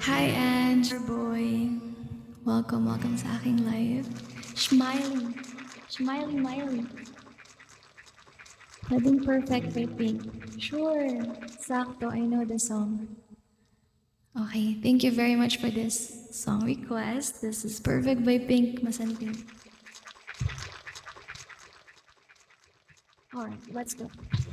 Hi, Ange, boy. Welcome sa aking live. Smiley. Smiley Miley. Pwedeng perfect by Pink. Sure. Sakto, I know the song. Okay, thank you very much for this song request. This is Perfect by Pink Masanting. Alright, let's go.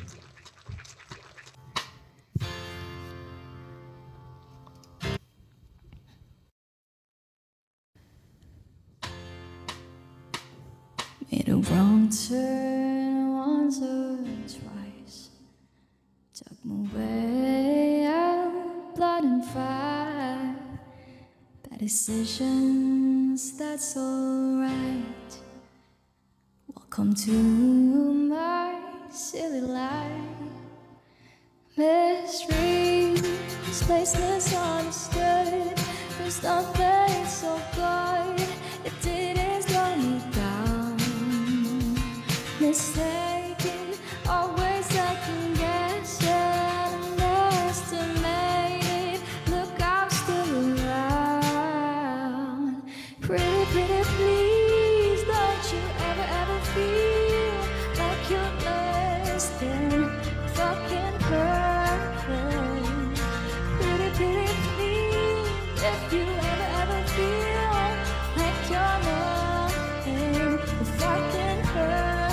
Made a wrong turn once or twice. Took my way out, blood and fire. Bad decisions, that's alright. Welcome to my silly life. Mysteries, place misunderstood. There's nothing so good, it didn't slow me down. Mistaken, always second guessing, underestimated. Look, I'm still around. Pretty, pretty, please, don't you ever feel like you're less than fucking perfect. Pretty, pretty, please, if you ever feel like you're nothing but fucking perfect.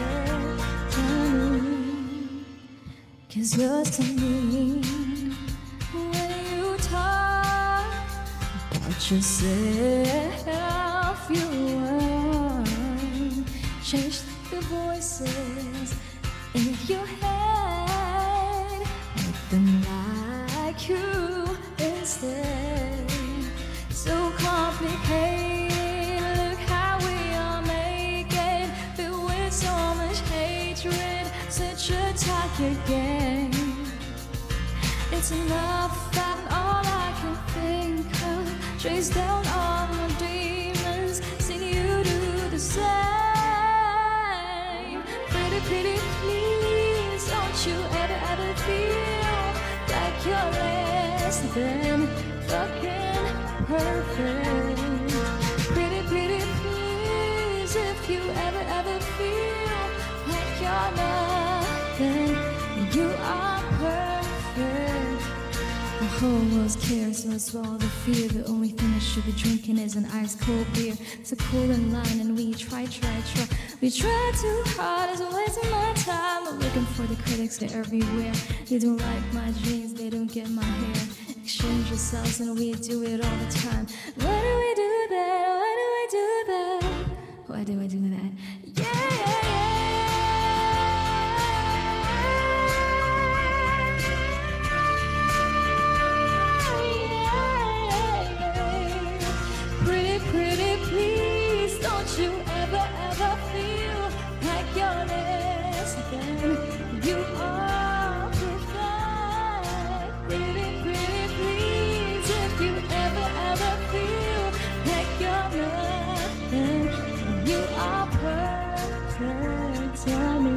Cause you're to me when you talk about yourself, you want change the voices in your head, make them like you instead. So complicated, look how we are making, filled with so much hatred, such a tired game. It's enough that all I can think of, trace down all my demons, see you do the same. Pretty, pretty, please, don't you ever feel like you're less than fucking perfect. Pretty, pretty, please, if you ever feel like you're nothing, you are perfect. The whole world's chaos, so I swallow the fear. The only thing I should be drinking is an ice cold beer. It's a cool in line and we try. We try too hard, it's a waste of my time. I'm looking for the critics, they're everywhere. They don't like my dreams, they don't get my hair. Exchange yourselves and we do it all the time. Why do we do that? Why do I do that? Why do I do that? Yeah. Pretty, please, don't you ever feel like you're less than you are perfect. Pretty, pretty, please, if you ever feel like you're nothing, you are perfect. Tell me,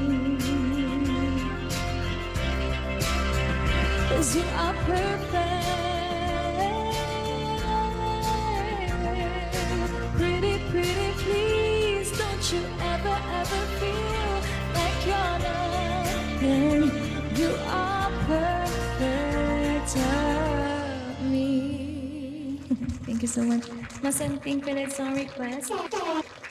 'cause you are perfect. Pretty, please, don't you ever feel like you're nothing, you are perfect to me. Thank you so much. Masanting for that song request.